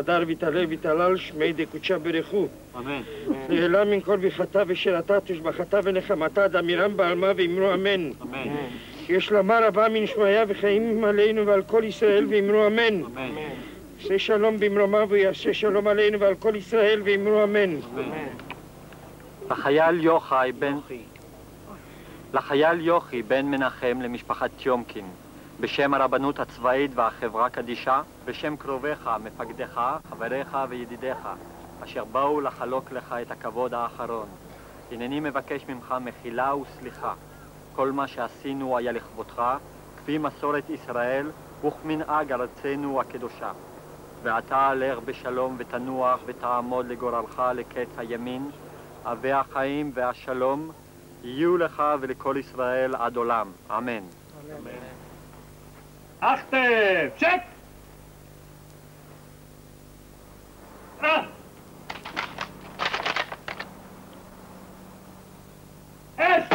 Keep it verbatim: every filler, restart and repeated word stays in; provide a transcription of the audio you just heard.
ויתהדר ויתהלל ויתהלל שמי דקודשא ברכו. אמן. לעילם מן כל ברכתה ושירתה תושבחתה ונחמתה דמירם בעלמה ואמרו אמן. אמן. יש שלמה רבה מנשמיה וחיים עלינו ועל כל ישראל ואמרו אמן. אמן. יעשה שלום במרומיו ויעשה שלום עלינו ועל כל ישראל ואמרו אמן. לחייל יוחאי בן לחייל יוחי בן מנחם למשפחת טיומקין, בשם הרבנות הצבאית והחברה קדישה, בשם קרוביך, מפקדיך, חבריך וידידיך, אשר באו לחלוק לך את הכבוד האחרון. הנני מבקש ממך מחילה וסליחה. כל מה שעשינו היה לכבודך, כפי מסורת ישראל וכמנהג ארצנו הקדושה. ועתה לך בשלום ותנוח ותעמוד לגורלך לקץ הימין, והחיים והשלום יהיו לך ולכל ישראל עד עולם. אמן. אכתב! שק! אה! אש!